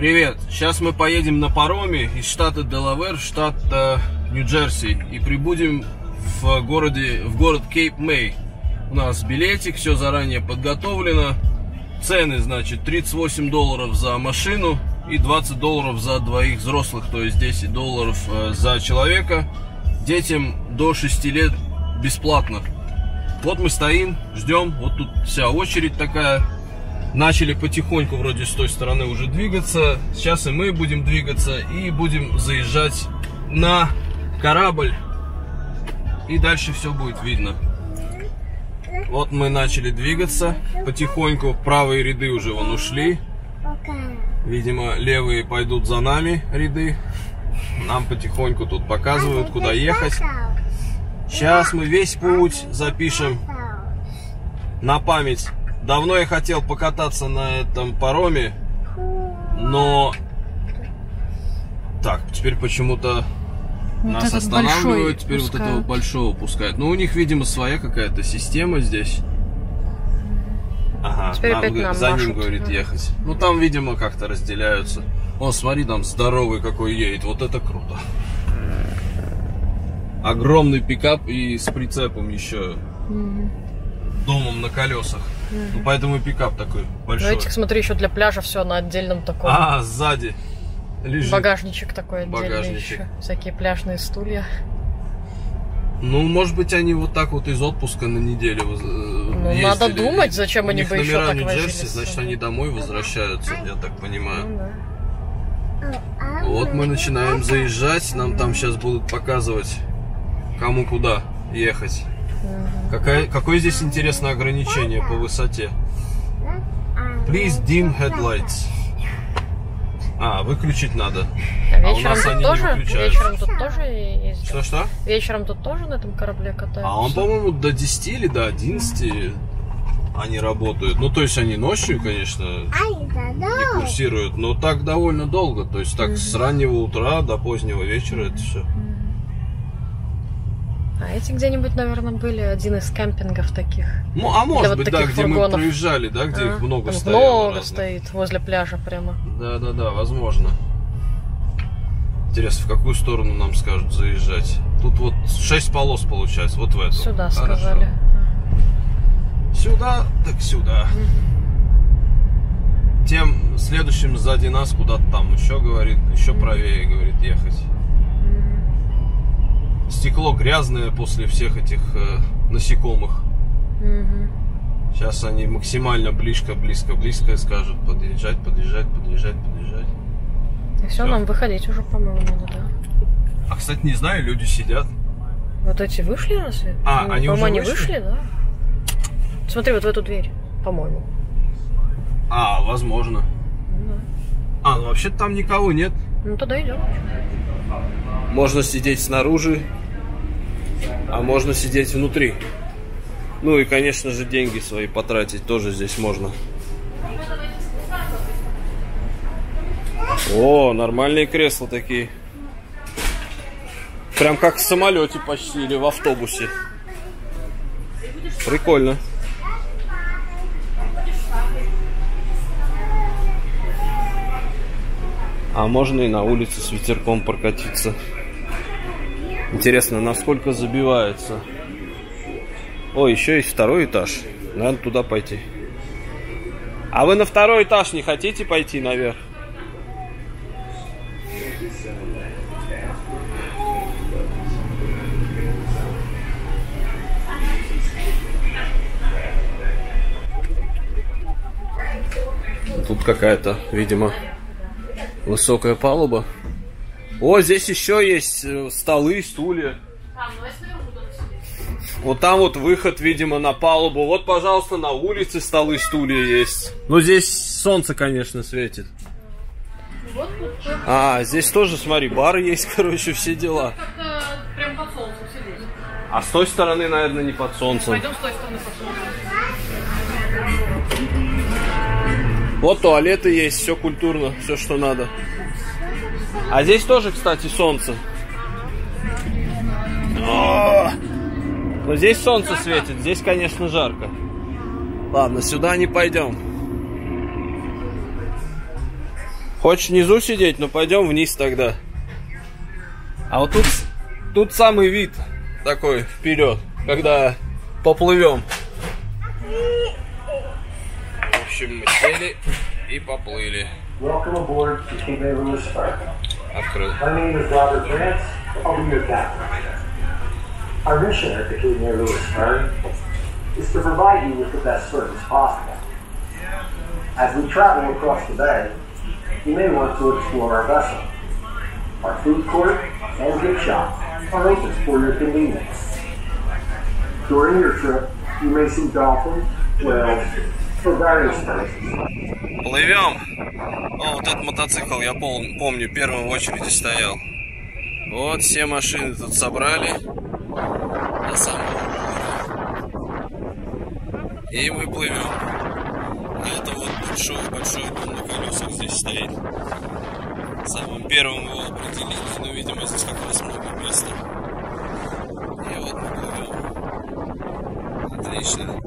Привет! Сейчас мы поедем на пароме из штата Делавэр в штат Нью-Джерси и прибудем в город Кейп-Мэй. У нас билетик, все заранее подготовлено. Цены, значит, $38 за машину и $20 за двоих взрослых, то есть $10 за человека. Детям до 6 лет бесплатно. Вот мы стоим, ждем, вот тут вся очередь такая. Начали потихоньку вроде с той стороны уже двигаться. Сейчас и мы будем двигаться и будем заезжать на корабль. И дальше все будет видно. Вот мы начали двигаться потихоньку. Правые ряды уже вон ушли. Видимо, левые пойдут за нами ряды. Нам потихоньку тут показывают, куда ехать. Сейчас мы весь путь запишем на память. Давно я хотел покататься на этом пароме, но так, теперь почему-то вот нас останавливают, теперь пускают. Вот этого большого пускают. Ну, у них, видимо, своя какая-то система здесь. Ага, нам за ним, говорит, ехать. Ну, там, видимо, как-то разделяются. О, смотри, там здоровый какой едет, вот это круто. Огромный пикап и с прицепом еще. Домом на колесах. Ну, поэтому пикап такой большой. Ну, этих, смотри, еще для пляжа все на отдельном таком. А, сзади лежит. Багажничек такой отдельный еще. Всякие пляжные стулья. Ну, может быть, они вот так вот из отпуска на неделю ездили. Надо думать, зачем они бы еще так возили. Значит, они домой возвращаются, я так понимаю. Ну, да. Вот мы начинаем заезжать. Нам там сейчас будут показывать, кому куда ехать. Какое здесь интересное ограничение по высоте. Please dim headlights. А, выключить надо. А у нас они тоже, не выключаются. Вечером тут тоже ездят? Что-что? Вечером тут тоже на этом корабле катаются? А он, по-моему, до 10 или до 11 они работают. Ну, то есть они ночью, конечно, не курсируют, но так довольно долго. То есть так с раннего утра до позднего вечера это все. А эти где-нибудь, наверное, были один из кемпингов таких. Ну, а может быть, да, где фургонов. Мы проезжали, да, где их много стояло. Много стоит возле пляжа прямо. Да, возможно. Интересно, в какую сторону нам скажут заезжать? Тут вот 6 полос получается, вот в эту. Сюда сказали. Сюда, так сюда. Тем следующим сзади нас куда-то там еще, говорит, еще правее, говорит, ехать. Стекло грязное после всех этих насекомых. Сейчас они максимально близко скажут подъезжать. И все, нам выходить уже, по-моему, надо, да? А, кстати, не знаю, люди сидят. Вот эти вышли разве? А, они уже они вышли, да? Смотри, вот в эту дверь, по-моему. А, возможно. Да. А, ну вообще-то там никого нет. Ну тогда идем. Можно сидеть снаружи, а можно сидеть внутри. Ну и, конечно же, деньги свои потратить тоже здесь можно. О, нормальные кресла такие. Прям как в самолете почти или в автобусе. Прикольно. А можно и на улице с ветерком прокатиться. Интересно, насколько забивается. О, еще есть второй этаж. Надо туда пойти. А вы на второй этаж не хотите пойти наверх? Тут какая-то, видимо, высокая палуба. О, здесь еще есть столы, стулья. Вот там вот выход, видимо, на палубу. Вот, пожалуйста, на улице столы, стулья есть. Ну, здесь солнце, конечно, светит. А, здесь тоже, смотри, бар есть, короче, все дела. Прям под солнцем сидеть. А с той стороны, наверное, не под солнцем. Пойдем с той стороны под солнцем. Вот туалеты есть, все культурно, все, что надо. А здесь тоже, кстати, солнце. Но здесь солнце светит, здесь, конечно, жарко. Ладно, сюда не пойдем. Хочешь внизу сидеть? Ну пойдем вниз тогда. А вот тут самый вид такой вперед, когда поплывем. В общем, мы сели и поплыли. Открыл. Our mission at the Cape May Lewis Ferry is to provide you with the best service possible. As we travel across the bay, you may want to explore our vessel. Our food court and gift shop are open for your convenience. During your trip, you may see dolphins, whales, or various species. Плывем. О, вот этот мотоцикл, я помню, первым в очереди стоял. Вот все машины тут собрали. До самого моря. И мы плывем. А это вот большой дом на колесах здесь стоит. Самым первым его определили, но, видимо, здесь как раз много места. И вот мы плывем. Отлично.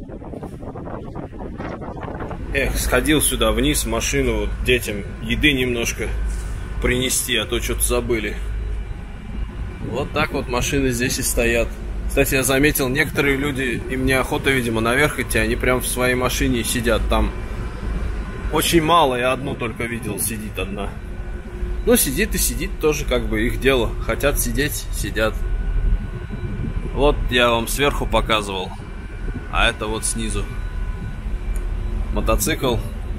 Эх, сходил сюда вниз в машину, вот детям еды немножко принести, а то что-то забыли. Вот так вот машины здесь и стоят. Кстати, я заметил, некоторые люди, им неохота, видимо, наверх идти, они прям в своей машине сидят. Там очень мало, я одну только видел, сидит одна. Ну, сидит и сидит, тоже как бы их дело. Хотят сидеть, сидят. Вот я вам сверху показывал, а это вот снизу. Мотоцикл.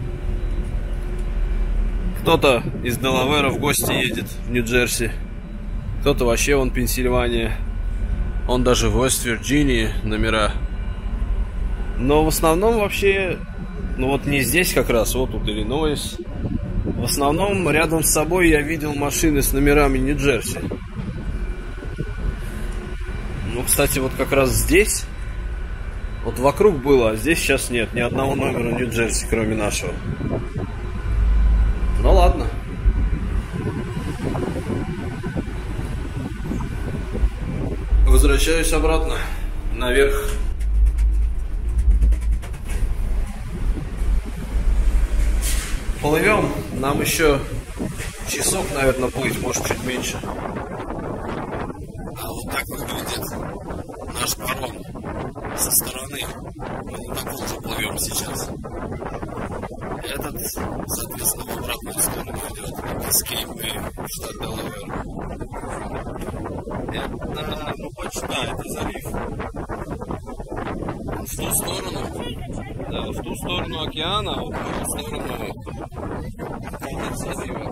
Кто-то из Делавера в гости едет в Нью-Джерси. Кто-то вообще вон Пенсильвания. Он даже в Вест-Вирджинии номера. Но в основном вообще, ну вот не здесь как раз, вот тут Иллинойс. В основном рядом с собой я видел машины с номерами Нью-Джерси. Ну, кстати, вот как раз здесь, вот вокруг было, а здесь сейчас нет ни одного номера Нью-Джерси, кроме нашего. Ну ладно. Возвращаюсь обратно, наверх. Плывем, нам еще часок, наверное, плыть, может чуть меньше. А вот так выглядит наш паром со стороны. Мы на таком же плывем сейчас. Этот, соответственно, в обратную сторону идет из Кейп Мэй, штат Делавер. Это, ну, почта, это залив. В ту сторону, да, в ту сторону океана, а в ту сторону залива.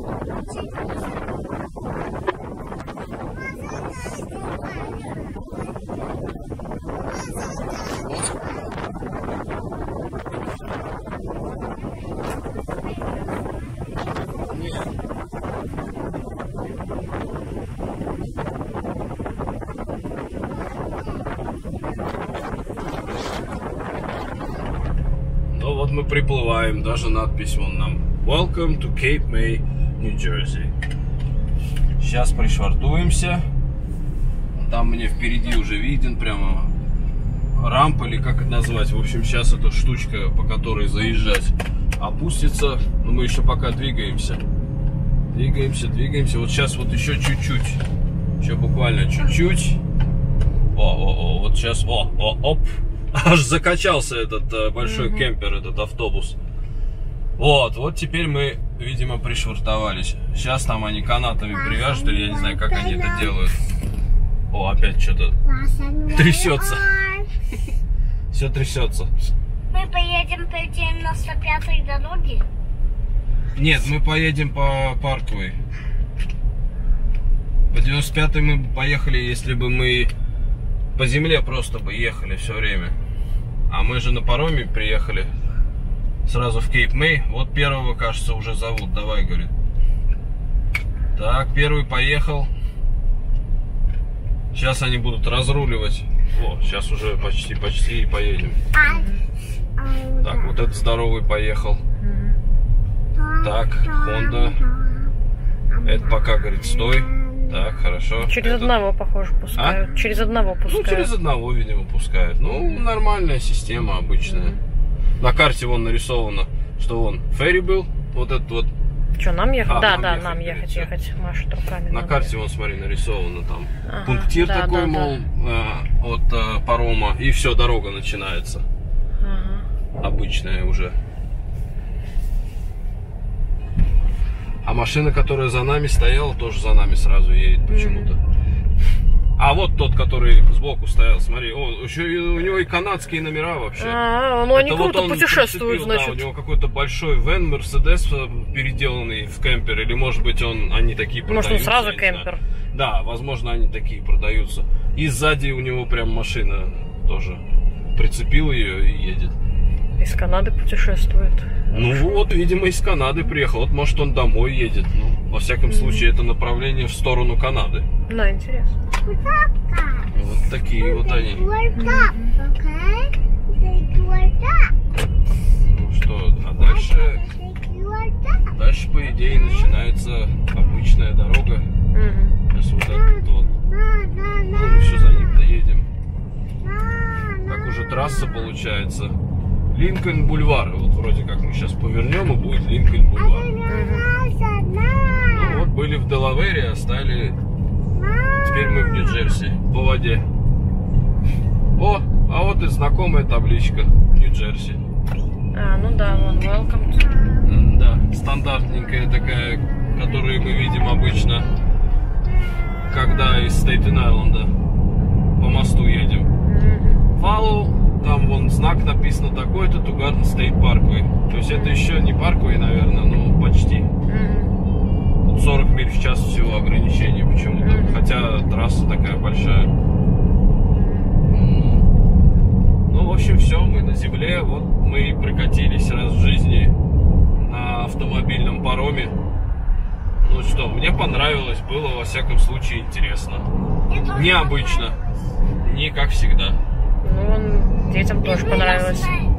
Ну вот мы приплываем, даже надпись вон нам: Welcome to Cape May, New Jersey. Сейчас пришвартуемся. Там мне впереди уже виден прямо рампа, или как это назвать. В общем, сейчас эта штучка, по которой заезжать, опустится. Но мы еще пока двигаемся. Двигаемся. Вот сейчас вот еще чуть-чуть. Еще буквально чуть-чуть. Вот сейчас. Оп. Аж закачался этот большой кемпер, этот автобус. Вот теперь мы, видимо, пришвартовались. Сейчас там они канатами привяжут, или я не знаю, как они это делают. О, опять что-то трясется. Все трясется. Мы поедем по 95-й дороге? Нет, мы поедем по Парквей. По 95-й мы бы поехали, если бы мы по земле просто бы ехали все время. А мы же на пароме приехали сразу в Кейп Мэй. Вот первого, кажется, уже зовут. Давай, говорит. Так, первый поехал. Сейчас они будут разруливать. О, сейчас уже почти и поедем. Так, вот этот здоровый поехал. Так, Honda. Это пока, говорит, стой. Так, хорошо. Через одного, похоже, пускают. Через одного пускают. Ну, через одного, видимо, пускают. Ну, нормальная система, обычная. На карте вон нарисовано, что вон ферри был. Вот этот вот Что, нам ехать? Да, нам нам ехать, ехать. Машет руками. На карте, вон, смотри, нарисовано там. Ага, Пунктир да, такой, да, мол, от парома. И все, дорога начинается. Ага. Обычная уже. А машина, которая за нами стояла, тоже за нами сразу едет почему-то. А вот тот, который сбоку стоял, смотри, еще у него и канадские номера вообще. Ну они Это круто вот он путешествуют, прицепил, значит. Да, у него какой-то большой вен, Мерседес, переделанный в кемпер, или может быть они такие продаются. Может он сразу я не знаю. кемпер. Да, возможно они такие продаются. И сзади у него прям машина тоже. Прицепил ее и едет. Из Канады путешествует. Ну вот, видимо, из Канады приехал. Вот может он домой едет. Ну, во всяком случае, это направление в сторону Канады. Да, интересно. Вот такие вот они. Ну что, а дальше по идее начинается обычная дорога. Сейчас вот этот вот. Ну, мы все за ним доедем. Как уже трасса получается. Линкольн бульвар. Вот вроде как мы сейчас повернем, и будет Линкольн бульвар. Ну вот были в Делавере, а стали. Теперь мы в Нью-Джерси, по воде. О, а вот и знакомая табличка Нью-Джерси. Ну да, вон, welcome to... Да, стандартненькая такая, которую мы видим обычно, когда из Стейтен-Айленда по мосту едем. Follow, там вон знак написано такой-то, to Garden State Parkway. То есть это еще не Parkway, наверное, но почти. 40 миль в час всего ограничение почему-то, хотя трасса такая большая. Ну, в общем, все, мы на земле, вот мы прокатились раз в жизни на автомобильном пароме. Ну что, мне понравилось, было во всяком случае интересно. Необычно, не как всегда. Ну, детям тоже понравилось.